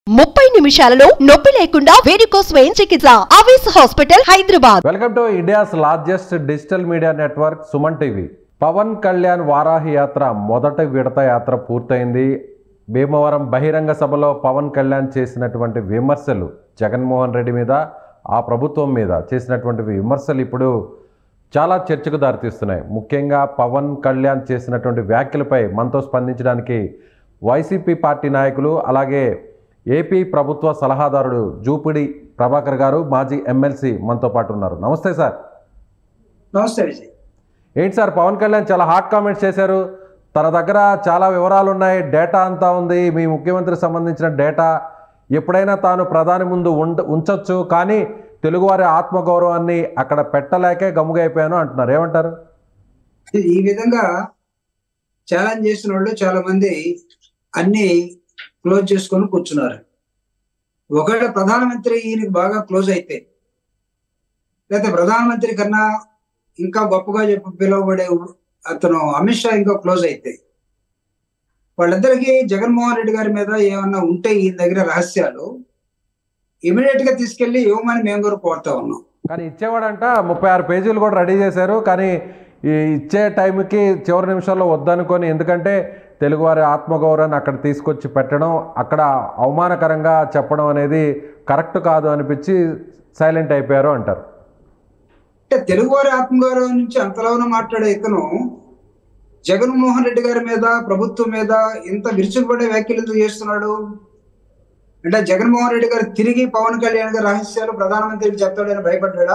30 నిమిషాలలో నొప్పి లేకుండా వేడికోస్ స్వయం చికిత్స ఆవేశ hospital Hyderabad. Welcome to India's largest digital media network Suman TV. Pavan Kalyan Varahi Yatra మొదటి విడత యాత్ర పూర్తయింది. భీమవరం బహిరంగ సభలో పవన్ కళ్యాణ్ చేసినటువంటి విమర్శలు, జగన్మోహన్ రెడ్డి మీద, ఆ ప్రభుత్వం మీద చేసినటువంటి విమర్శలు ఇప్పుడు చాలా చర్చకు దారితీస్తున్నాయి. ముఖ్యంగా పవన్ కళ్యాణ్ చేసినటువంటి వ్యాఖ్యలపై మనతో స్పందించడానికి వైసీపీ పార్టీ నాయకులు, అలాగే ఏపీ ప్రభుత్వ సలహాదారుడు జూపిడి ప్రభాకర్ గారు, మాజీ ఎమ్మెల్సీ మనతో పాటు ఉన్నారు. నమస్తే సార్. నమస్తే విజయ్. ఏంటి సార్, పవన్ కళ్యాణ్ చాలా హాట్ కామెంట్స్ చేశారు. తన దగ్గర చాలా వివరాలు ఉన్నాయి, డేటా అంతా ఉంది, మీ ముఖ్యమంత్రికి సంబంధించిన డేటా ఎప్పుడైనా తాను ప్రధాని ముందు ఉంచొచ్చు, కానీ తెలుగువారి ఆత్మగౌరవాన్ని అక్కడ పెట్టలేకే గమ్ముగైపోయాను అంటున్నారు. ఏమంటారు? ఈ విధంగా ఛాలెంజ్ చేసిన వాళ్ళు చాలా మంది అన్ని క్లోజ్ చేసుకొని కూర్చున్నారు. ఒకవేళ ప్రధానమంత్రి ఈయనకి బాగా క్లోజ్ అయితే, లేకపోతే ప్రధానమంత్రి కన్నా ఇంకా గొప్పగా పిలువబడే అతను అమిత్ షా ఇంకా క్లోజ్ అయితే, వాళ్ళిద్దరికీ జగన్మోహన్ రెడ్డి గారి మీద ఏమన్నా ఉంటే ఈయన దగ్గర రహస్యాలు ఇమీడియట్ గా తీసుకెళ్లి ఇవ్వమని మేము కూడా కోరుతా ఉన్నాం. కానీ ఇచ్చేవాడంట 36 పేజీలు కూడా రెడీ చేశారు. కానీ ఈ ఇచ్చే టైంకి చివరి నిమిషాల్లో వద్దనుకొని, ఎందుకంటే తెలుగువారి ఆత్మగౌరవాన్ని అక్కడ తీసుకొచ్చి పెట్టడం, అక్కడ అవమానకరంగా చెప్పడం అనేది కరెక్ట్ కాదు అనిపించి సైలెంట్ అయిపోయారు అంటారు. అంటే తెలుగువారి ఆత్మగౌరవం నుంచి అంతలోనే మాట్లాడే ఇతను జగన్మోహన్ రెడ్డి గారి మీద, ప్రభుత్వం మీద ఇంత విరుచుకుపడే వ్యాఖ్యలు ఎందుకు చేస్తున్నాడు? అంటే జగన్మోహన్ రెడ్డి గారు తిరిగి పవన్ కళ్యాణ్ గారి రహస్యాలు ప్రధానమంత్రికి చెప్తాడని భయపడ్డా?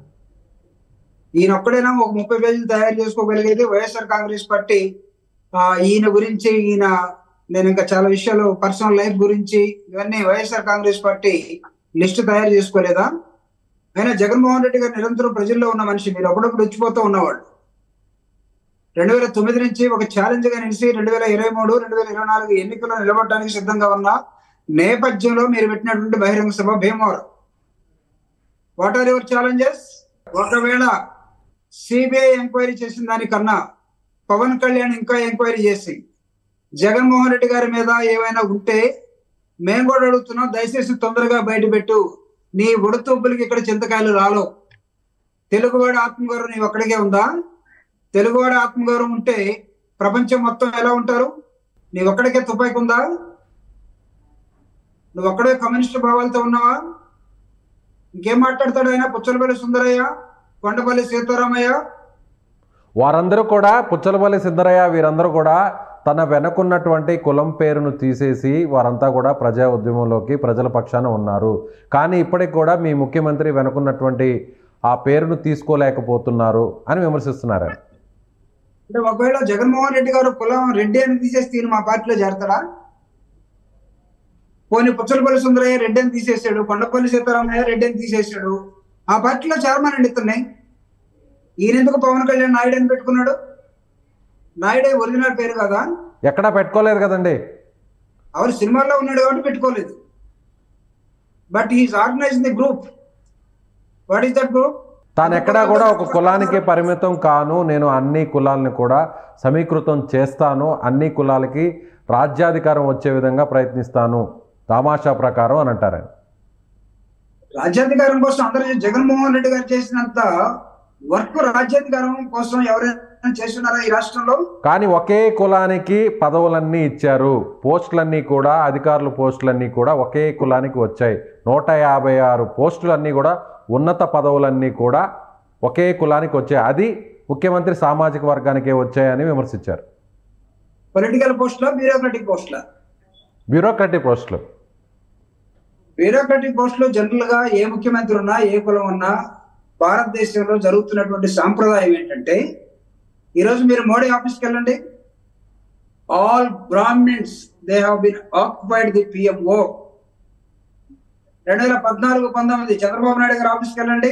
ఈయన ఒక్కడైనా ఒక 30 పేజీలు తయారు చేసుకోగలిగేది వైఎస్ఆర్ కాంగ్రెస్ పార్టీ ఈయన గురించి, నేను ఇంకా చాలా విషయాలు పర్సనల్ లైఫ్ గురించి ఇవన్నీ వైఎస్ఆర్ కాంగ్రెస్ పార్టీ లిస్ట్ తయారు చేసుకోలేదా? అయినా జగన్మోహన్ రెడ్డి గారు నిరంతరం ప్రజల్లో ఉన్న మనిషి, మీరు అప్పుడప్పుడు వచ్చిపోతూ ఉన్నవాళ్ళు. 2009 నుంచి ఒక ఛాలెంజ్ గా నిలిచి 2023, 2024 ఎన్నికల్లో నిలబడడానికి సిద్ధంగా ఉన్న నేపథ్యంలో మీరు పెట్టినటువంటి బహిరంగ సభ Bhimavaram. What are your challenges? ఒకవేళ సిబిఐ ఎంక్వైరీ చేసిన దానికన్నా పవన్ కళ్యాణ్ ఇంకా ఎంక్వైరీ చేసి జగన్మోహన్ రెడ్డి గారి మీద ఏమైనా ఉంటే మేము కూడా అడుగుతున్నాం, దయచేసి తొందరగా బయటపెట్టు. నీ ఉడతూపులకి ఇక్కడ చింతకాయలు రాలో. తెలుగువాడి ఆత్మగౌరవం నీవు ఒక్కడికే ఉందా? తెలుగువాడి ఆత్మగౌరవం ఉంటే ప్రపంచం మొత్తం ఎలా ఉంటారు? నీవు ఒక్కడికే తుపాకి ఉందా? నువ్వు ఒక్కడే కమ్యూనిస్ట్ భావాలతో ఉన్నావా? ఇంకేం మాట్లాడతాడు ఆయన? పుచ్చలపల్లి సుందరయ్య, కొండపల్లి సీతారామయ్య, వారందరూ కూడా, పుచ్చలపల్లి సిద్ధరయ్య, వీరందరూ కూడా తన వెనకున్నటువంటి కులం పేరును తీసేసి వారంతా కూడా ప్రజా ఉద్యమంలోకి ప్రజల పక్షాన ఉన్నారు. కానీ ఇప్పటికి కూడా మీ ముఖ్యమంత్రి వెనుకున్నటువంటి ఆ పేరును తీసుకోలేకపోతున్నారు అని విమర్శిస్తున్నారు. అంటే ఒకవేళ జగన్మోహన్ రెడ్డి గారు కులం రెడ్డి అని తీసేస్తే ఈయన మా పార్టీలో చేరతాడా? పోనీ పుచ్చలపల్లి సుందరయ్య రెడ్డి అని తీసేసాడు, కొండపల్లి సీతారామయ్య రెడ్డి అని తీసేసాడు, ఆ పార్టీలో చేరమనండి ఇతన్ని. ఈయన ఎందుకు పవన్ కళ్యాణ్ నాయుడు అని పెట్టుకున్నాడు? నాయుడే ఒరిజినల్ పేరు కదా? ఎక్కడా పెట్టుకోలేదు కదండి. అవరు సినిమాల్లో ఉన్నాడు కాబట్టి పెట్టుకోలేదు. But he's organising the group. What is that group? తాను ఎక్కడా కూడా ఒక కులానికి పరిమితం కాను, నేను అన్ని కులాలను కూడా సమీకృతం చేస్తాను, అన్ని కులాలకి రాజ్యాధికారం వచ్చే విధంగా ప్రయత్నిస్తాను తమాషా ప్రకారం అని అంటారు. రాజ్యాధికారం కోసం అందరూ జగన్మోహన్ రెడ్డి గారు చేసినంత వర్క్ రాజ్యాధికారం కోసం ఎవరైనా చేస్తున్నారా ఈ రాష్ట్రంలో? కానీ ఒకే కులానికి పదవులన్నీ ఇచ్చారు, పోస్టులన్నీ కూడా, అధికారుల పోస్టులన్నీ కూడా ఒకే కులానికి వచ్చాయి. 156 పోస్టులన్నీ కూడా, ఉన్నత పదవులన్నీ కూడా ఒకే కులానికి వచ్చాయి. అది ముఖ్యమంత్రి సామాజిక వర్గానికే వచ్చాయని విమర్శించారు. పొలిటికల్ పోస్టులా, బ్యూరోక్రటిక్ పోస్టులా? బ్యూరోక్రటిక్ పోస్టులు. బ్యూరోక్రటిక్ పోస్టులు జనరల్ గా ఏ ముఖ్యమంత్రి ఉన్నా, ఏ కులం ఉన్నా, భారతదేశంలో జరుగుతున్నటువంటి సాంప్రదాయం ఏంటంటే, ఈరోజు మీరు మోడీ ఆఫీస్కి వెళ్ళండి, all Brahmins they have been occupied the PMO. 2014-19 Chandrababu Naidu గారి ఆఫీస్కి వెళ్ళండి,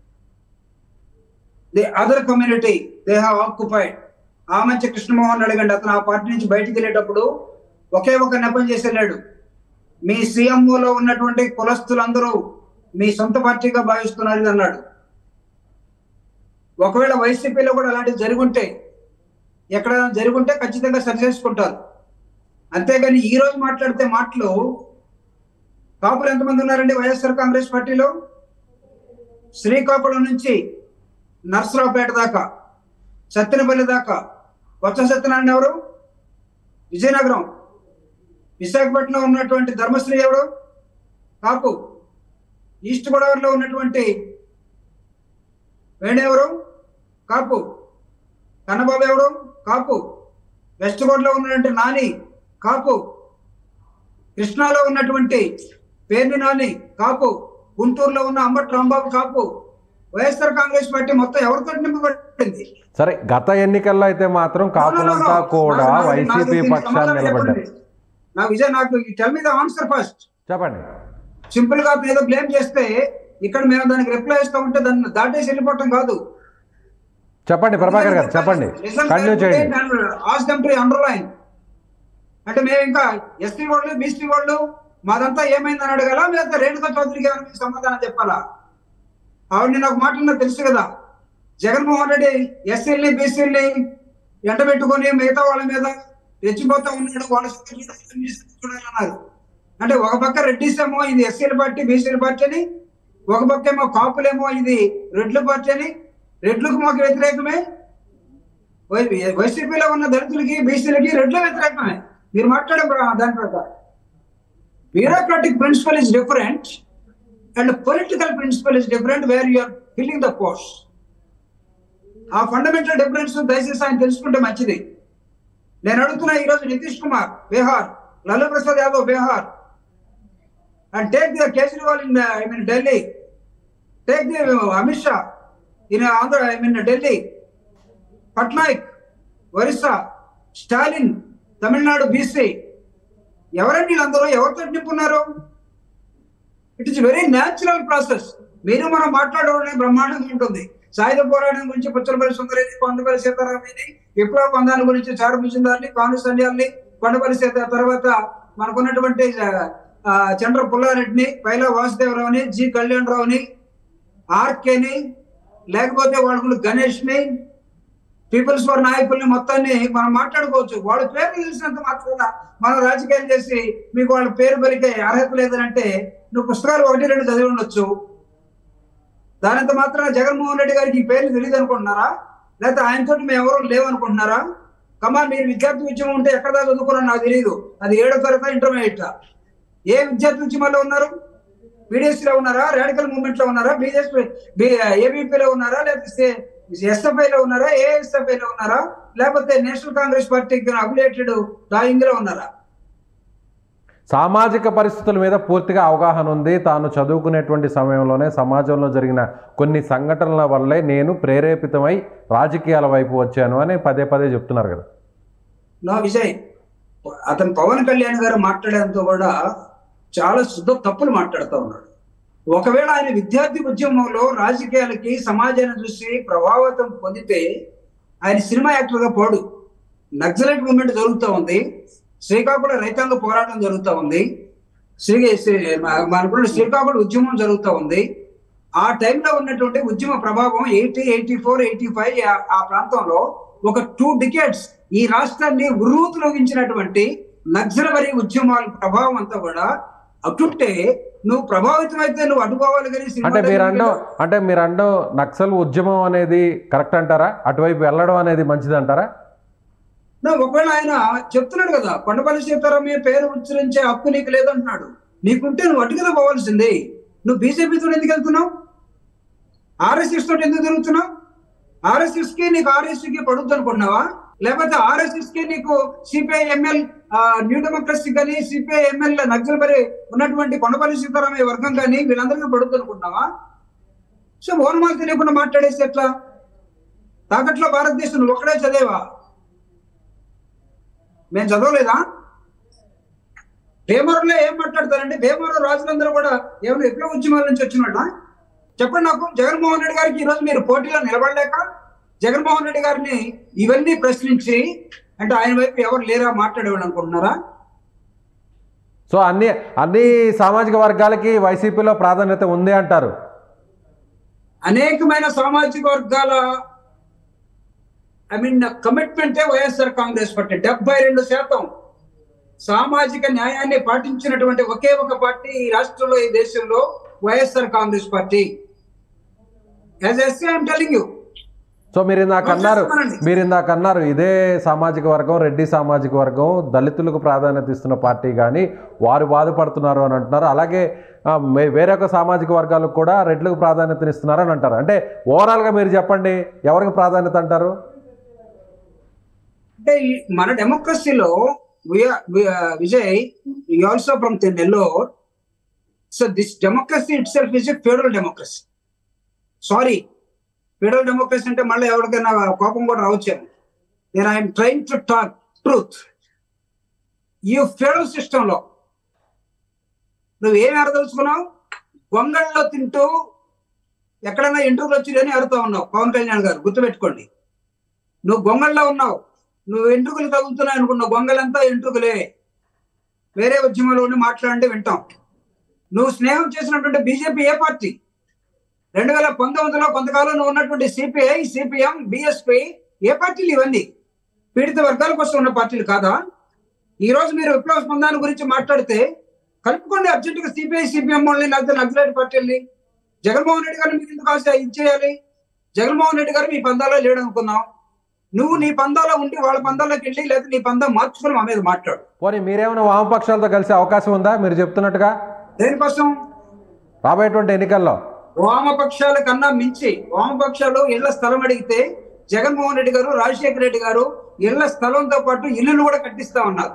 the other community they have occupied. Amanchi Krishnamohan అడగండి, అతను ఆ పార్టీ నుంచి బయటికి వెళ్ళేటప్పుడు ఒకే ఒక నెపం చేసి వెళ్ళాడు, మీ సీఎంఓలో ఉన్నటువంటి కులస్తులందరూ మీ సొంత పార్టీగా భావిస్తున్నారు అన్నాడు. ఒకవేళ వైసీపీలో కూడా అలాంటివి జరుగుంటే, ఎక్కడైనా జరుగుంటే ఖచ్చితంగా సరి చేసుకుంటారు. అంతేగాని ఈ రోజు మాట్లాడితే మాటలు కాపులు ఎంతమంది ఉన్నారండి వైఎస్ఆర్ కాంగ్రెస్ పార్టీలో? శ్రీకాకుళం నుంచి నర్సరావుపేట దాకా, సత్తెనపల్లి దాకా బొత్స సత్యనారాయణ ఎవరు? విజయనగరం. విశాఖపట్నంలో ఉన్నటువంటి ధర్మశ్రీ ఎవరు? కాపు. ఈస్ట్ గోదావరిలో ఉన్నటువంటి వేణు ఎవరు? కాపు. కన్నబాబు ఎవరు? కాపు. వెస్ట్ గోదావరిలో ఉన్నటువంటి నాని కాపు. కృష్ణాలో ఉన్నటువంటి పేర్ని నాని కాపు. గుంటూరులో ఉన్న Ambati Rambabu Kapu. YSR Congress party మొత్తం ఎవరితో నింపబడింది? సరే, గత ఎన్నికల్లో అయితే మాత్రం కాపులంతా కూడా వైసీపీ పక్షాన్ని నిలబడ్డారు. నాకు tell me the answer first. చెప్పండి. సింపుల్ గా ఏదో బ్లేమ్ చేస్తే ఇక్కడ మేము దానికి రిప్లై ఇస్తా ఉంటే దాన్ని దాటేసి వెళ్ళిపోవటం కాదు. చెప్పండి ప్రభాకర్ గారు, చెప్పండి, కంటిన్యూ చేయండి. అండర్లైన్ అంటే మేము ఇంకా ఎస్టీ వాళ్ళు, బీసీ వాళ్ళు మాదంతా ఏమైందని అడగాల, లేదా రేణుకా చౌదరికి ఏమైనా సమాధానం చెప్పాలా? ఆవిడ నాకు మాటలు తెలుసు కదా. జగన్మోహన్ రెడ్డి ఎస్సీల్ని బీసీల్ని ఎంట పెట్టుకొని మిగతా వాళ్ళ మీద రెచ్చిపోతా ఉన్నాడు, వాళ్ళ చూడాలన్నారు. అంటే ఒక పక్క రెడ్డిస్ ఏమో ఇది ఎస్సీల పార్టీ బీసీల పార్టీ అని, ఒక పక్క ఏమో కాపులేమో ఇది రెడ్ల పార్టీ అని. రెడ్లకు మాకు వ్యతిరేకమే, వైసీపీలో ఉన్న దళితులకి బీసీలకి రెడ్ల వ్యతిరేకమే. మీరు మాట్లాడే దాని ప్రకారం bureaucratic principle is different and political principle is different where you're filling the post. ఆ ఫండమెంటల్ డిఫరెన్స్ దయచేసి ఆయన తెలుసుకుంటే మంచిది. నేను అడుగుతున్నా, ఈరోజు Nitish Kumar Bihar, Lalu Prasad Yadav Bihar, and take the Kejriwal in Delhi, take the Amit Shah in Andhra, Delhi, Patnaik, Orissa, Stalin, Tamil Nadu BC. ఎవరండి వీళ్ళందరూ? ఎవరితో నింపున్నారు? It is very natural process. మీరు మనం మాట్లాడడం బ్రహ్మాండంగా ఉంటుంది. సాయుధ పోరాటం గురించి పుచ్చలపల్లి సుందరేని, కొండపల్లి సీతారామని, విప్లవ బంధాల గురించి చారుభుజందారిని, కాంగ్రెస్ సంధ్యాల్ని, కొండపల్లి సీత, తర్వాత మనకున్నటువంటి చంద్ర పుల్లారెడ్డిని, పైలా వాసుదేవరావుని, జి కళ్యాణరావుని, ఆర్కేని, లేకపోతే వాళ్ళకు గణేష్ని, పీపుల్స్ ఫర్ నాయకుల్ని మొత్తాన్ని మనం మాట్లాడుకోవచ్చు. వాళ్ళ పేర్లు తెలిసినంత మాత్రాన మనం రాజకీయాలు చేసి మీకు వాళ్ళ పేరు పలికే అర్హత లేదనంటే నువ్వు పుస్తకాలు 1-2 చదివి ఉండొచ్చు. దానంత మాత్రాన జగన్మోహన్ రెడ్డి గారికి ఈ పేర్లు తెలియదు అనుకుంటున్నారా? లేకపోతే ఆయనతో మేము ఎవరు లేవనుకుంటున్నారా? కమా, మీరు విద్యార్థి ఉద్యమం ఉంటే ఎక్కడ దాకా చదువుకున్నా నాకు తెలియదు. అది 7వ తరగతి ఇంటర్మీడియట్. ఏ విద్యార్థి ఉద్యమాల్లో ఉన్నారు? బీడీఎస్లో ఉన్నారా? రాడికల్ మూవ్మెంట్ లో ఉన్నారా? ఏబీపీలో ఉన్నారా? లేకపోతే ఎస్ఎఫ్ఐలో ఉన్నారా? ఏఎస్ఎఫ్ఐలో ఉన్నారా? లేకపోతే నేషనల్ కాంగ్రెస్ పార్టీకి అఫిలియేటెడ్ ఇందులో ఉన్నారా? సామాజిక పరిస్థితుల మీద పూర్తిగా అవగాహన ఉంది. తాను చదువుకునేటువంటి సమయంలోనే సమాజంలో జరిగిన కొన్ని సంఘటనల వల్లే నేను ప్రేరేపితమై రాజకీయాల వైపు వచ్చాను అని పదే పదే చెప్తున్నారు కదా. నా విజయ్, అతను పవన్ కళ్యాణ్ గారు మాట్లాడేంతో కూడా చాలా శుద్ధ తప్పులు మాట్లాడుతూ ఉన్నాడు. ఒకవేళ ఆయన విద్యార్థి ఉద్యమంలో రాజకీయాలకి సమాజాన్ని చూసి ప్రభావితం పొందితే ఆయన సినిమా యాక్టర్ గా పోడు. నక్సలైట్ మూవ్మెంట్ జరుగుతూ ఉంది, శ్రీకాకుళం రైతాంగ పోరాటం జరుగుతూ ఉంది, మనకున్న శ్రీకాకుళం ఉద్యమం జరుగుతూ ఉంది. ఆ టైంలో ఉన్నటువంటి ఉద్యమ ప్రభావం 80, 84, 85 ఆ ప్రాంతంలో ఒక 2 decades ఈ రాష్ట్రాన్ని ఉర్రూతులోగించినటువంటి నక్సలబరీ ఉద్యమాల ప్రభావం అంతా కూడా అటుంటే నువ్వు ప్రభావితం అయితే నువ్వు అడ్డుకోవాలి. కానీ అంటే మీరంటూ నక్సల్ ఉద్యమం అనేది కరెక్ట్ అంటారా? అటువైపు వెళ్ళడం అనేది మంచిది అంటారా? ఒకవేళ ఆయన చెప్తున్నాడు కదా, కొండపల్లి సీతారామయ్య పేరు ఉచ్చరించే హక్కు నీకు లేదంటున్నాడు. నీకుంటే నువ్వు అటు కదా పోవాల్సింది. నువ్వు బీజేపీతో ఎందుకు వెళ్తున్నావు? ఆర్ఎస్ఎస్ తోటి ఎందుకు తిరుగుతున్నావు? ఆర్ఎస్ఎస్ కి నీకు ఆర్ఎస్కి పడుద్దు అనుకుంటున్నావా? లేకపోతే ఆర్ఎస్ఎస్ కి నీకు సిపిఐ ఎంఎల్ న్యూ డెమోక్రసీ కానీ సిపిఐ ఎంఎల్ నక్సల్బరీ ఉన్నటువంటి కొండపల్లి సీతారామయ్య వర్గం కానీ వీళ్ళందరికీ పడుద్దు అనుకుంటున్నావా? సో ఓనమాలు తెలియకుండా మాట్లాడేసి ఎట్లా? తాకట్లో భారతదేశం నువ్వు ఒక్కడే చదివా? మేము చదవలేదా? భీమవరంలో ఏం మాట్లాడతారండి? భీమవరం రాజులందరూ కూడా ఏమైనా విప్లవ ఉద్యమాల నుంచి వచ్చినట్ట? చెప్పండి నాకు. జగన్మోహన్ రెడ్డి గారికి ఈరోజు మీరు పోటీలో నిలబడలేక జగన్మోహన్ రెడ్డి గారిని ఇవన్నీ ప్రశ్నించి అంటే ఆయన వైపు ఎవరు లేరా మాట్లాడేవాళ్ళు అనుకుంటున్నారా? సో అన్ని సామాజిక వర్గాలకి వైసీపీలో ప్రాధాన్యత ఉంది అంటారు. అనేకమైన సామాజిక వర్గాల కమిట్మెంటే వైఎస్ఆర్ కాంగ్రెస్ పార్టీ. 72% సామాజిక న్యాయాన్ని పాటించినటువంటి ఒకే ఒక పార్టీ ఈ రాష్ట్రంలో, ఈ దేశంలో YSR Congress party. As SC I'm telling you. So మీరు ఇందాక అన్నారు ఇదే సామాజిక వర్గం, రెడ్డి సామాజిక వర్గం దళితులకు ప్రాధాన్యత ఇస్తున్న పార్టీ కానీ వారు బాధపడుతున్నారు అని అంటున్నారు. అలాగే వేరే ఒక సామాజిక వర్గాలకు కూడా రెడ్లకు ప్రాధాన్యత ఇస్తున్నారు అని అంటారు. అంటే ఓవరాల్గా మీరు చెప్పండి, ఎవరికి ప్రాధాన్యత అంటారు? అంటే మన డెమోక్రసీలో Vijay, you also from Nellore. So this democracy itself is a federal democracy. Sorry, federal democracy అంటే మళ్ళీ ఎవరికైనా కోపం కూడా రావచ్చాను. నేను I'm trying to talk truth. ఈ ఫెడరల్ సిస్టంలో నువ్వు ఏమి అరదలుచుకున్నావు? గొంగళ్ళలో తింటూ ఎక్కడైనా ఎంట్రుకలు వచ్చి అరుతా ఉన్నావు. పవన్ కళ్యాణ్ గారు గుర్తుపెట్టుకోండి, నువ్వు గొంగళ్ళలో ఉన్నావు. నువ్వు ఎంట్రుకలు తగులుతున్నాయి అనుకున్నావు. గొంగలంతా ఎంట్రుకలే. వేరే ఉద్యమంలో ఉండి మాట్లాడంటే వింటాం. నువ్వు స్నేహం చేసినటువంటి బీజేపీ ఏ పార్టీ? 2019లో కొంతకాలం నువ్వు ఉన్నటువంటి సిపిఐ, సిపిఎం, బిఎస్పి ఏ పార్టీలు? ఇవన్నీ పీడిత వర్గాల కోసం ఉన్న పార్టీలు కాదా? ఈ రోజు మీరు విప్లవ స్పందన గురించి మాట్లాడితే కలుపుకోండి అర్జెంటుగా సిపిఐ, సిపిఎం వాళ్ళని, లేకపోతే నక్సలైట్ పార్టీల్ని. జగన్మోహన్ రెడ్డి గారిని మీకు ఎందుకు ఇచ్చేయాలి? జగన్మోహన్ రెడ్డి గారు మీ పందాలో లేడు అనుకున్నావు. నువ్వు నీ పందాలో ఉండి వాళ్ళ పందాలోకి వెళ్ళి, లేదా నీ పందం మార్చుకుని మా మీద మాట్లాడు. పోనీ మీరేమైనా వామపక్షాలతో కలిసే అవకాశం ఉందా మీరు చెప్తున్నట్టుగా? దేనికోసం? రాబోయేటువంటి ఎన్నికల్లో వామపక్షాల కన్నా మించి వామపక్షాలు ఇళ్ల స్థలం అడిగితే జగన్మోహన్ రెడ్డి గారు, రాజశేఖర రెడ్డి గారు ఇళ్ల స్థలంతో పాటు ఇల్లులు కూడా కట్టిస్తా ఉన్నారు.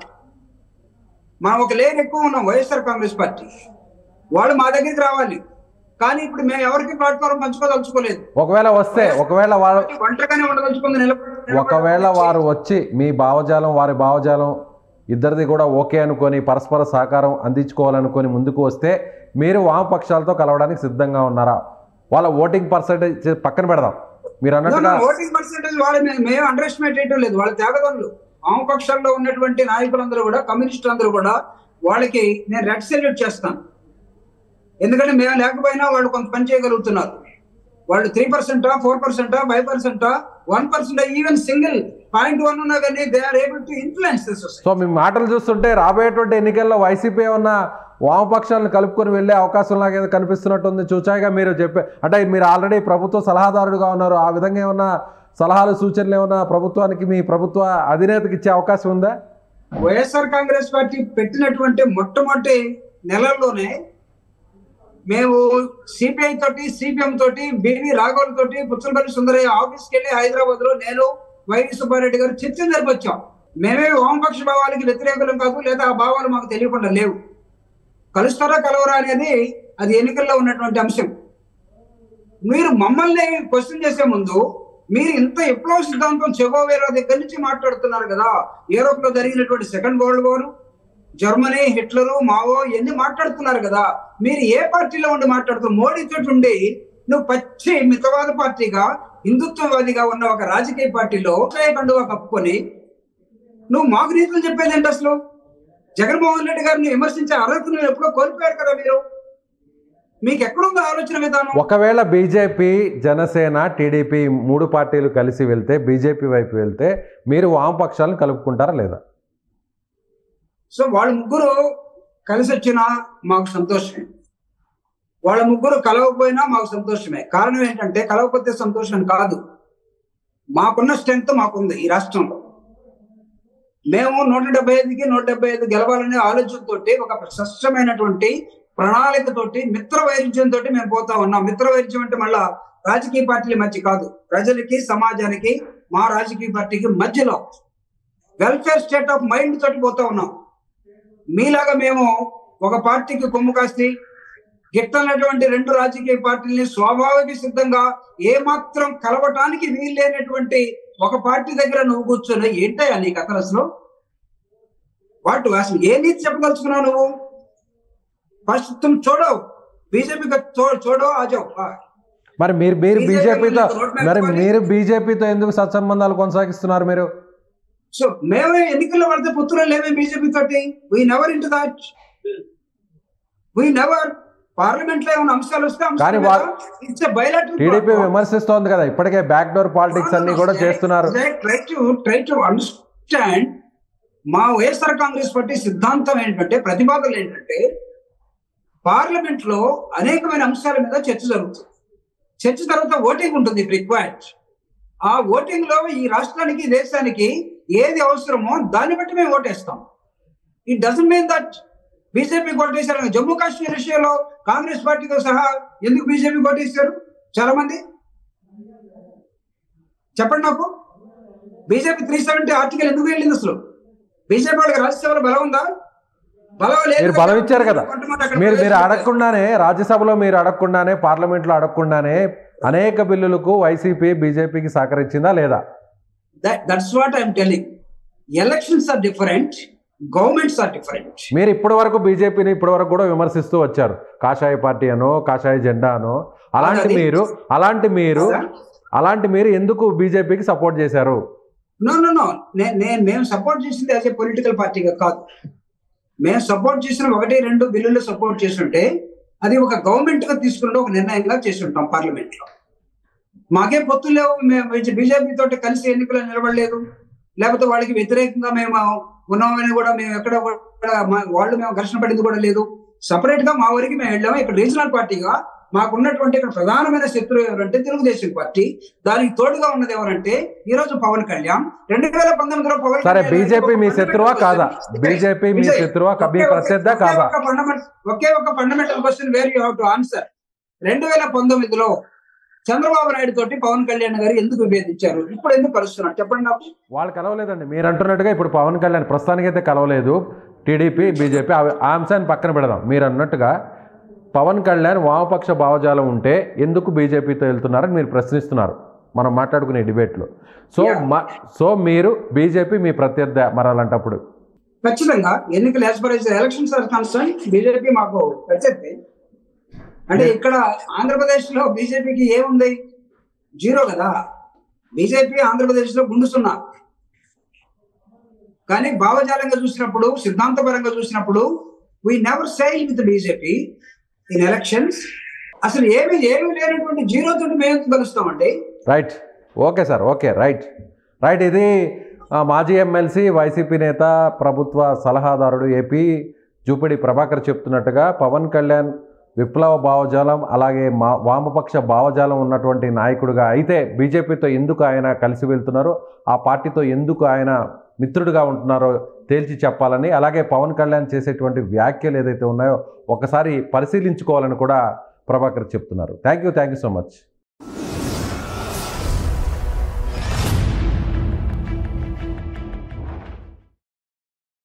మనం ఒక లేయర్ ఎక్కువ ఉన్నాం వైఎస్ఆర్ కాంగ్రెస్ పార్టీ. వాళ్ళు మా దగ్గరికి రావాలి, కానీ ఇప్పుడు మేము ఎవరికి ప్లాట్ఫారం పంచుకోదలుచుకోలేదు. ఒకవేళ వారు ఒంటరిగానే ఉండదలుచుకుంది. ఒకవేళ వారు వచ్చి మీ భావజాలం వారి భావజాలం ఇద్దరిది కూడా ఓకే అనుకొని పరస్పర సహకారం అందించుకోవాలనుకొని ముందుకు వస్తే మీరు వామపక్షాలతో కలవడానికి సిద్ధంగా ఉన్నారా? వాళ్ళ ఓటింగ్ పర్సెంటేజ్ పక్కన పెడదాం. మీరు అన్నట్టుగా ఓటింగ్ పర్సెంటేజ్ వాళ్ళు మేము అండర్ ఎస్టిమేట్ చేయడం లేదు. వాళ్ళ త్యాగదనులు వామపక్షాల్లో ఉన్నటువంటి నాయకులందరూ కూడా, కమ్యూనిస్టులు అందరూ కూడా వాళ్ళకి నేను రెడ్ సెల్యూట్ చేస్తాను. ఎందుకంటే మేము లేకపోయినా వాళ్ళు కొంత పని చేయగలుగుతున్నారు. వాళ్ళు 3%, 4%, 5%, 1%, ఈవెన్ సింగిల్ 0.1 ఉన్నా కానీ they are able to influence this society. So మీ మాటలు చూస్తుంటే రాబోయేటువంటి ఎన్నికల్లో వైసీపీ ఉన్న వామపక్షాలను కలుపుకొని వెళ్లే అవకాశం లాగా కనిపిస్తున్నట్టుంది. చూచాయిగా మీరు అంటే మీరు ఆల్రెడీ ప్రభుత్వ సలహాదారుడుగా ఉన్నారు. ఆ విధంగా ఏమన్నా సలహాలు, సూచనలు ఏమన్నా ప్రభుత్వానికి, మీ ప్రభుత్వ అధినేతకి ఇచ్చే అవకాశం ఉందా? వైఎస్ఆర్ కాంగ్రెస్ పార్టీ పెట్టినటువంటి మొట్టమొదటి నెలల్లోనే మేము సిపిఐ తోటి, సిపిఎం తోటి, బివి రాఘవన్ తోటి, పుచ్చలపల్లి సుందరయ్య ఆఫీస్కి వెళ్ళి హైదరాబాద్ లో నేను, వైవి సుబ్బారెడ్డి గారు చర్చలు జరిపొచ్చాం. మేమే వామపక్ష భావాలకి వ్యతిరేకులం కాదు, లేదా ఆ భావాలు మాకు తెలియకుండా లేవు. కలుస్తారా కలవరా అనేది అది ఎన్నికల్లో ఉన్నటువంటి అంశం. మీరు మమ్మల్ని క్వశ్చన్ చేసే ముందు మీరు ఇంత విప్లవ సిద్ధాంతం చెగోవేరా దగ్గర నుంచి మాట్లాడుతున్నారు కదా. యూరోప్ లో జరిగినటువంటి second world war, Germany, Hitler, Mao ఇవన్నీ మాట్లాడుతున్నారు కదా. మీరు ఏ పార్టీలో ఉండి మాట్లాడుతున్నారు? మోడీ తోటి ఉండి నువ్వు పచ్చి మితవాద పార్టీగా, హిందుత్వవాదిగా ఉన్న ఒక రాజకీయ పార్టీలో కండువా కప్పుకొని నువ్వు మాకు నీతులు చెప్పేది ఏంటి అసలు? జగన్మోహన్ రెడ్డి గారిని విమర్శించే అర్హతను ఎప్పుడో కోల్పోయారు కదా మీరు. మీకు ఎక్కడుందో ఆలోచన విధానం? ఒకవేళ బీజేపీ, జనసేన, టీడీపీ 3 పార్టీలు కలిసి వెళ్తే, బీజేపీ వైపు వెళ్తే మీరు వామపక్షాలను కలుపుకుంటారా లేదా? సో వాళ్ళ ముగ్గురు కలిసి వచ్చినా మాకు సంతోషమే, వాళ్ళ ముగ్గురు కలవకపోయినా మాకు సంతోషమే. కారణం ఏంటంటే కలవకపోతే సంతోషం కాదు, మాకున్న స్ట్రెంగ్త్ మాకుంది ఈ రాష్ట్రంలో. మేము 175కి 175 గెలవాలనే ఆలోచనతో, ఒక స్పష్టమైనటువంటి ప్రణాళికతోటి, మిత్ర వైరుధ్యంతో మేము పోతా ఉన్నాం. మిత్ర వైరుధ్యం అంటే మళ్ళా రాజకీయ పార్టీల మధ్య కాదు, ప్రజలకి, సమాజానికి, మా రాజకీయ పార్టీకి మధ్యలో వెల్ఫేర్ స్టేట్ ఆఫ్ మైండ్ తోటి పోతా ఉన్నాం. మీలాగా మేము ఒక పార్టీకి కొమ్ము కాస్తి గిట్టనటువంటి 2 రాజకీయ పార్టీలని స్వాభావిక సిద్ధంగా ఏమాత్రం కలవటానికి వీల్లేనటువంటి ఒక పార్టీ దగ్గర నువ్వు కూర్చొని ఏంటయ్యా నీ కథలు అసలు? వాటి అసలు ఏ నీతి చెప్పదలుచుకున్నావు నువ్వు? ఫస్ట్ తుమ్ చూడో బీజేపీ చూడో ఆజావ్. మరి మీరు బీజేపీతో ఎందుకు సత్సంబంధాలు కొనసాగిస్తున్నారు మీరు? సో మేమే ఎన్నికల్లో పడితే పుత్రులు లేవే బీజేపీ తోటి. We never into that. We never. Parliament లో ఏమైనా అంశాలు వస్తే టీడీపీ విమర్శిస్తోంది కదా, ఇప్పటికే బ్యాక్ డోర్ పాలిటిక్స్ అన్ని కూడా చేస్తున్నారు. ట్రై టు అండర్స్టాండ్ మా వైఎస్ఆర్ కాంగ్రెస్ పార్టీ సిద్ధాంతం ఏంటంటే, ప్రతిపాదనలు ఏంటంటే, పార్లమెంట్ లో అనేకమైన అంశాల మీద చర్చ జరుగుతుంది. చర్చ తర్వాత ఓటింగ్ ఉంటుంది రిక్వైర్డ్. ఆ ఓటింగ్ లో ఈ రాష్ట్రానికి దేశానికి ఏది అవసరమో దాన్ని బట్టి మేము ఓటేస్తాం. It doesn't mean that BJP ఓటేశారు. జమ్మూ కాశ్మీర్ విషయంలో కాంగ్రెస్ పార్టీతో సహా ఎందుకు బీజేపీ ఓటేశారు చాలా మంది? చెప్పండి నాకు. బీజేపీ 370 ఆర్టికల్ ఎందుకు వెళ్ళింది అసలు? బీజేపీ వాళ్ళకి రాజ్యసభలో బలం ఉందా? బలం లేదు. మీరు బలం ఇచ్చారు కదా. మీరు అడగకుండానే, రాజ్యసభలో మీరు అడగకుండానే, పార్లమెంట్లో అడగకుండానే అనేక బిల్లులకు వైసీపీ బీజేపీకి సహకరించిందా లేదా? That's what I'm telling. Elections are different, governments are different. మీరు ఇప్పటి వరకు బీజేపీని ఇప్పటి వరకు కూడా విమర్శిస్తూ వచ్చారు. కాషాయ పార్టీ అనో, కాషాయ జెండా అనో. అలాంటి మీరు ఎందుకు బీజేపీకి సపోర్ట్ చేశారు? నో, మేము సపోర్ట్ చేసింది యాజ్ ఏ పొలిటికల్ పార్టీగా కాదు. మేము సపోర్ట్ చేసిన 1-2 బిల్లులు సపోర్ట్ చేస్తుంటే అది ఒక గవర్నమెంట్ గా తీసుకుంటే ఒక నిర్ణయంగా చేసి ఉంటాం పార్లమెంట్ లో. మాకేం పొత్తులు లేవు. మేము బీజేపీ తోటి కలిసి ఎన్నికలు నిలబడలేదు, లేకపోతే వాళ్ళకి వ్యతిరేకంగా మేము ఉన్నామని కూడా మేము ఎక్కడ వాళ్ళు మేము ఘర్షణ పడింది కూడా లేదు. సపరేట్ గా మా ఊరికి మేము వెళ్ళాము. ఇక్కడ రీజనల్ పార్టీగా మాకున్నటువంటి ఇక్కడ ప్రధానమైన శత్రువు ఎవరంటే తెలుగుదేశం పార్టీ. దానికి తోడుగా ఉన్నది ఎవరంటే ఈ రోజు పవన్ కళ్యాణ్. 2019లో పవన్ సరే, బీజేపీ మీ శత్రువా కాదా? బీజేపీ మీ శత్రువా, మీ ప్రత్యర్థి కాదా? ఒకే ఒక fundamental question where you have to answer. 2019లో చంద్రబాబు నాయుడు తోటి పవన్ కళ్యాణ్ గారు ఎందుకు విభేదించారు? ఇప్పుడు ఎందుకు కలుస్తున్నారు చెప్పండి నాకు. వాళ్ళు కలవలేదండి. మీరు అంటున్నట్టుగా ఇప్పుడు పవన్ కళ్యాణ్ ప్రస్తుతానికైతే కలవలేదు. టీడీపీ బీజేపీ ఆ అంశాన్ని పక్కన పెడదాం. మీరు అన్నట్టుగా పవన్ కళ్యాణ్ వామపక్ష భావజాలం ఉంటే ఎందుకు బీజేపీతో వెళ్తున్నారని మీరు ప్రశ్నిస్తున్నారు మనం మాట్లాడుకునే డిబేట్లో. సో మీరు బీజేపీ మీ ప్రత్యర్థి మరి అలాంటప్పుడు ఖచ్చితంగా ఎన్నికలు as per elections are concern BJP మాకు ప్రత్యర్థి. అంటే ఇక్కడ ఆంధ్రప్రదేశ్ లో బీజేపీకి ఏముంది? జీరో కదా. బీజేపీ ఆంధ్రప్రదేశ్ లో గుండుసున్నా. కానీ భావజాలంగా చూసినప్పుడు, సిద్ధాంతపరంగా చూసినప్పుడు we never sail with BJP in elections. అసలు ఏమి లేనటువంటి జీరో తోటి మేము కలుస్తామండి. Right. Okay sir. Okay. Right. ఇది మాజీ ఎమ్మెల్సీ, వైసీపీ నేత, ప్రభుత్వ సలహాదారుడు ఏపీ జూపిడి ప్రభాకర్ చెప్తున్నట్టుగా పవన్ కళ్యాణ్ విప్లవ భావజాలం అలాగే వామపక్ష భావజాలం ఉన్నటువంటి నాయకుడిగా అయితే బీజేపీతో ఎందుకు ఆయన కలిసి వెళ్తున్నారో, ఆ పార్టీతో ఎందుకు ఆయన మిత్రుడిగా ఉంటున్నారో తేల్చి చెప్పాలని, అలాగే పవన్ కళ్యాణ్ చేసేటువంటి వ్యాఖ్యలు ఏదైతే ఉన్నాయో ఒకసారి పరిశీలించుకోవాలని కూడా ప్రభాకర్ చెప్తున్నారు. Thank you so much.